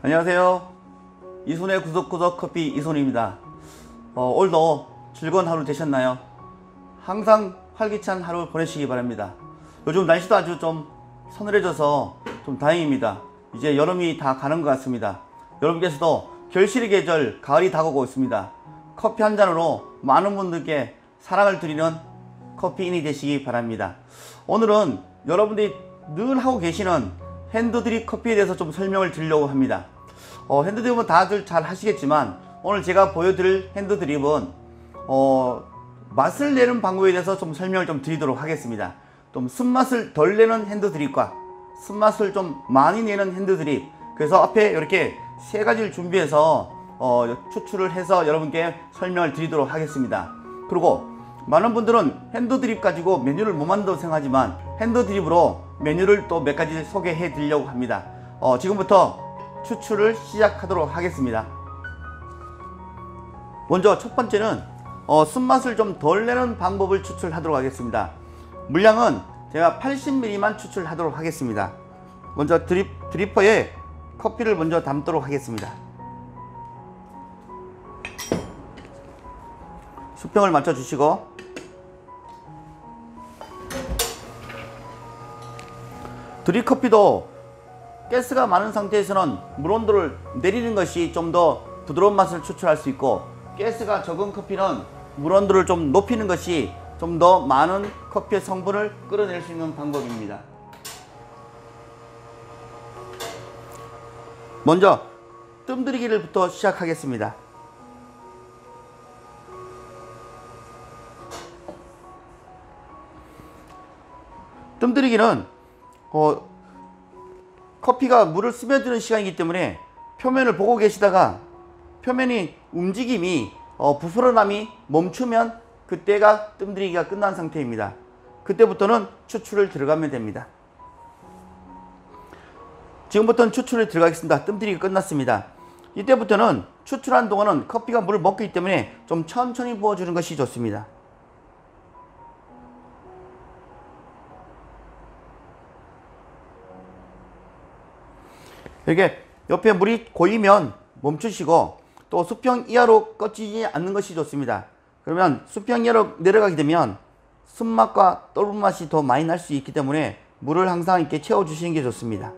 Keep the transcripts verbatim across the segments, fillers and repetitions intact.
안녕하세요. 이손의 구석구석 커피 이손입니다. 어, 오늘도 즐거운 하루 되셨나요? 항상 활기찬 하루 보내시기 바랍니다. 요즘 날씨도 아주 좀 서늘해져서 좀 다행입니다. 이제 여름이 다 가는 것 같습니다. 여러분께서도 결실의 계절 가을이 다가오고 있습니다. 커피 한 잔으로 많은 분들께 사랑을 드리는 커피인이 되시기 바랍니다. 오늘은 여러분들이 늘 하고 계시는 핸드드립 커피에 대해서 좀 설명을 드리려고 합니다. 어, 핸드드립은 다들 잘 하시겠지만 오늘 제가 보여드릴 핸드드립은 어, 맛을 내는 방법에 대해서 좀 설명을 좀 드리도록 하겠습니다. 좀 쓴맛을 덜 내는 핸드드립과 쓴맛을 좀 많이 내는 핸드드립, 그래서 앞에 이렇게 세 가지를 준비해서 어, 추출을 해서 여러분께 설명을 드리도록 하겠습니다. 그리고 많은 분들은 핸드드립 가지고 메뉴를 못 만든다고 생각하지만 핸드드립으로 메뉴를 또 몇 가지 소개해 드리려고 합니다. 어, 지금부터 추출을 시작하도록 하겠습니다. 먼저 첫 번째는 어, 쓴맛을 좀 덜 내는 방법을 추출하도록 하겠습니다. 물량은 제가 팔십 밀리리터만 추출하도록 하겠습니다. 먼저 드립, 드리퍼에 커피를 먼저 담도록 하겠습니다. 수평을 맞춰 주시고, 드립커피도 가스가 많은 상태에서는 물 온도를 내리는 것이 좀 더 부드러운 맛을 추출할 수 있고, 가스가 적은 커피는 물 온도를 좀 높이는 것이 좀 더 많은 커피의 성분을 끌어낼 수 있는 방법입니다. 먼저 뜸들이기를부터 시작하겠습니다. 뜸들이기는 어, 커피가 물을 스며드는 시간이기 때문에 표면을 보고 계시다가 표면이 움직임이 어, 부스러남이 멈추면 그때가 뜸들이기가 끝난 상태입니다. 그때부터는 추출을 들어가면 됩니다. 지금부터는 추출을 들어가겠습니다. 뜸들이기가 끝났습니다. 이때부터는 추출한 동안은 커피가 물을 먹기 때문에 좀 천천히 부어주는 것이 좋습니다. 이렇게 옆에 물이 고이면 멈추시고, 또 수평 이하로 꺼지지 않는 것이 좋습니다. 그러면 수평 이하로 내려가게 되면 쓴맛과 떠른 맛이 더 많이 날 수 있기 때문에 물을 항상 이렇게 채워주시는 게 좋습니다.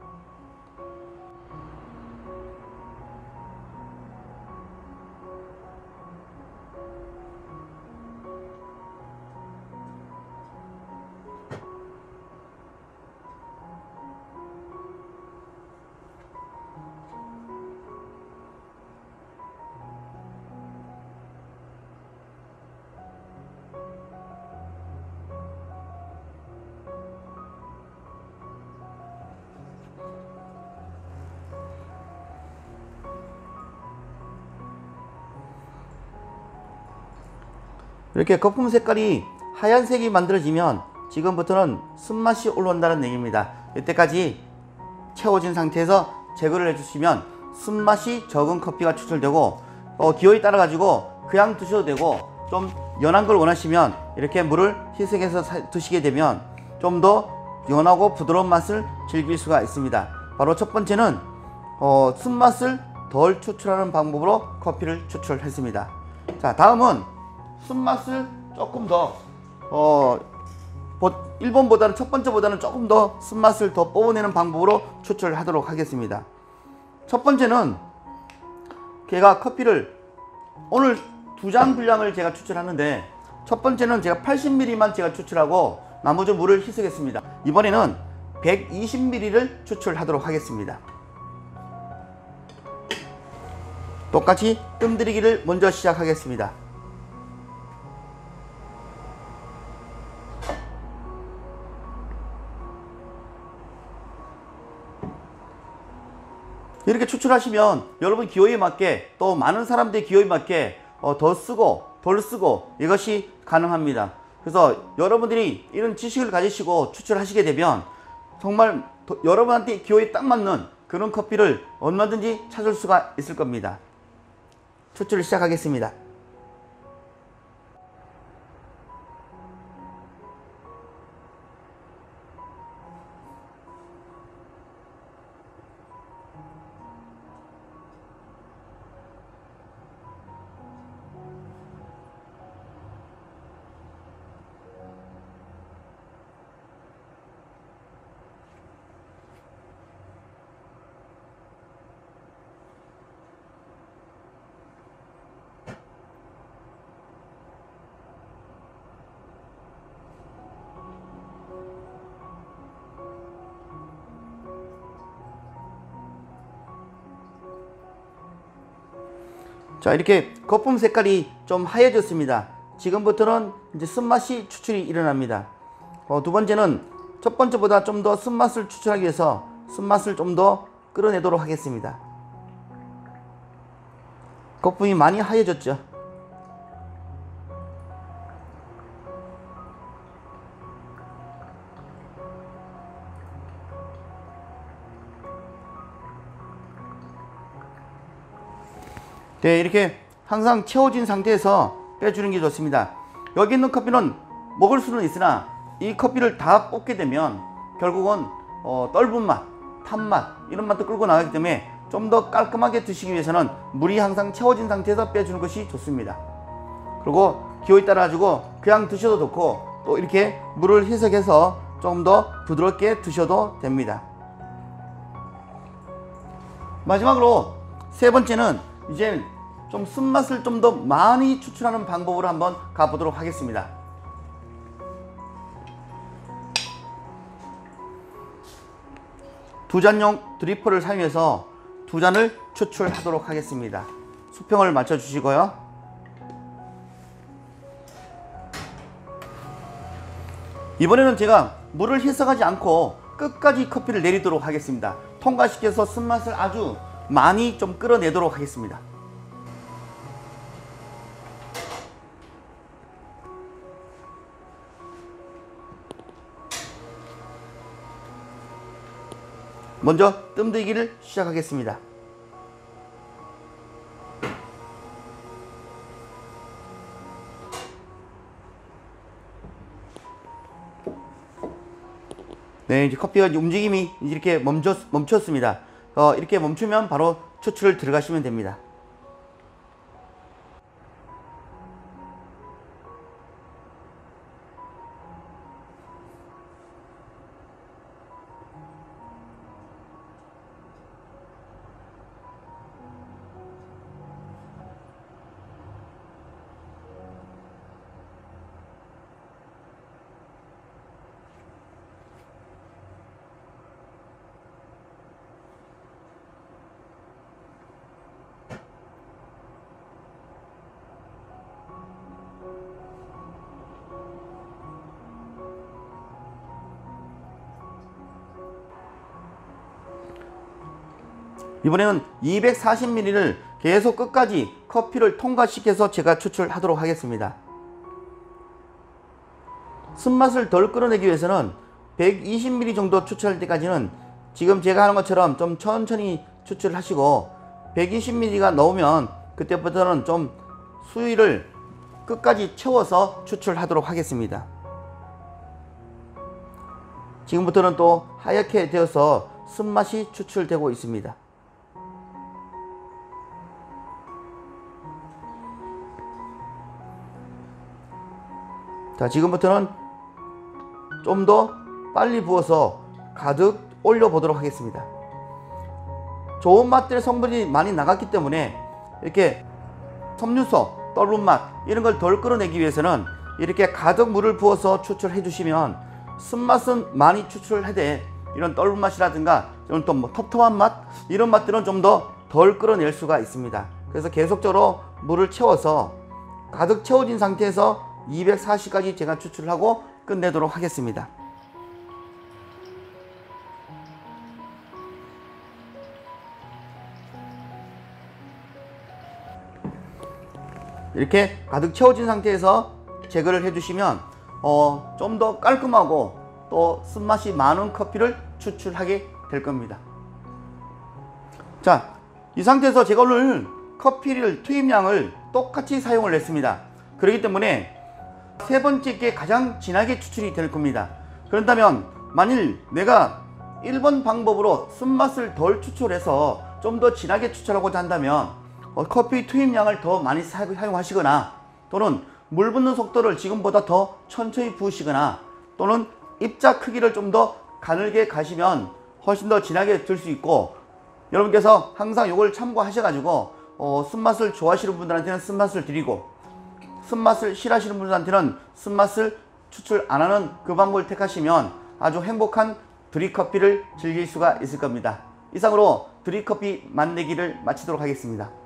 이렇게 거품 색깔이 하얀색이 만들어지면 지금부터는 쓴맛이 올라온다는 얘기입니다. 이때까지 채워진 상태에서 제거를 해주시면 쓴맛이 적은 커피가 추출되고, 어, 기호에 따라 가지고 그냥 드셔도 되고, 좀 연한 걸 원하시면 이렇게 물을 희석해서 사, 드시게 되면 좀 더 연하고 부드러운 맛을 즐길 수가 있습니다. 바로 첫 번째는 어, 쓴맛을 덜 추출하는 방법으로 커피를 추출했습니다. 자, 다음은 쓴맛을 조금 더 어, 일 번보다는 첫 번째보다는 조금 더 쓴맛을 더 뽑아내는 방법으로 추출하도록 하겠습니다. 첫 번째는 제가 커피를 오늘 두 잔 분량을 제가 추출하는데, 첫 번째는 제가 팔십 밀리리터만 제가 추출하고 나머지 물을 희석했습니다. 이번에는 백이십 밀리리터를 추출하도록 하겠습니다. 똑같이 뜸들이기를 먼저 시작하겠습니다. 이렇게 추출하시면 여러분 기호에 맞게, 또 많은 사람들의 기호에 맞게 어, 더 쓰고 덜 쓰고 이것이 가능합니다. 그래서 여러분들이 이런 지식을 가지시고 추출하시게 되면 정말 더, 여러분한테 기호에 딱 맞는 그런 커피를 얼마든지 찾을 수가 있을 겁니다. 추출을 시작하겠습니다. 자, 이렇게 거품 색깔이 좀 하얘졌습니다. 지금부터는 이제 쓴맛이 추출이 일어납니다. 어, 두 번째는 첫 번째보다 좀 더 쓴맛을 추출하기 위해서 쓴맛을 좀 더 끌어내도록 하겠습니다. 거품이 많이 하얘졌죠. 네, 이렇게 항상 채워진 상태에서 빼주는 게 좋습니다. 여기 있는 커피는 먹을 수는 있으나 이 커피를 다 뽑게 되면 결국은 어, 떫은 맛, 탄맛 이런 맛도 끌고 나가기 때문에 좀 더 깔끔하게 드시기 위해서는 물이 항상 채워진 상태에서 빼주는 것이 좋습니다. 그리고 기호에 따라 가지고 그냥 드셔도 좋고 또 이렇게 물을 희석해서 좀 더 부드럽게 드셔도 됩니다. 마지막으로 세 번째는 이제 좀 쓴맛을 좀 더 많이 추출하는 방법으로 한번 가보도록 하겠습니다. 두 잔용 드리퍼를 사용해서 두 잔을 추출하도록 하겠습니다. 수평을 맞춰 주시고요. 이번에는 제가 물을 희석하지 않고 끝까지 커피를 내리도록 하겠습니다. 통과시켜서 쓴맛을 아주 많이 좀 끌어내도록 하겠습니다. 먼저 뜸들이기를 시작하겠습니다. 네, 이제 커피가 움직임이 이렇게 멈췄, 멈췄습니다. 어, 이렇게 멈추면 바로 추출을 들어가시면 됩니다. 이번에는 이백사십 밀리리터를 계속 끝까지 커피를 통과시켜서 제가 추출하도록 하겠습니다. 쓴맛을 덜 끌어내기 위해서는 백이십 밀리리터 정도 추출할 때까지는 지금 제가 하는 것처럼 좀 천천히 추출을 하시고 백이십 밀리리터가 넘으면 그때부터는 좀 수위를 끝까지 채워서 추출하도록 하겠습니다. 지금부터는 또 하얗게 되어서 쓴맛이 추출되고 있습니다. 자, 지금부터는 좀 더 빨리 부어서 가득 올려 보도록 하겠습니다. 좋은 맛들의 성분이 많이 나갔기 때문에 이렇게 섬유소, 떫은 맛 이런 걸 덜 끌어내기 위해서는 이렇게 가득 물을 부어서 추출해 주시면 쓴맛은 많이 추출해대 이런 떫은 맛이라든가 이런 또 뭐 텁텁한 맛 이런 맛들은 좀 더 덜 끌어낼 수가 있습니다. 그래서 계속적으로 물을 채워서 가득 채워진 상태에서 이백사십까지 제가 추출을 하고 끝내도록 하겠습니다. 이렇게 가득 채워진 상태에서 제거를 해주시면 어, 좀 더 깔끔하고 또 쓴맛이 많은 커피를 추출하게 될 겁니다. 자, 이 상태에서 제가 오늘 커피를 투입량을 똑같이 사용을 했습니다. 그렇기 때문에 세 번째 게 가장 진하게 추출이 될 겁니다. 그렇다면 만일 내가 일 번 방법으로 쓴맛을 덜 추출해서 좀 더 진하게 추출하고자 한다면 어, 커피 투입량을 더 많이 사용하시거나 또는 물 붓는 속도를 지금보다 더 천천히 부으시거나 또는 입자 크기를 좀 더 가늘게 가시면 훨씬 더 진하게 들 수 있고, 여러분께서 항상 이걸 참고하셔 가지고 어, 쓴맛을 좋아하시는 분들한테는 쓴맛을 드리고 쓴맛을 싫어하시는 분들한테는 쓴맛을 추출 안 하는 그 방법을 택하시면 아주 행복한 드립커피를 즐길 수가 있을 겁니다. 이상으로 드립커피 맛내기를 마치도록 하겠습니다.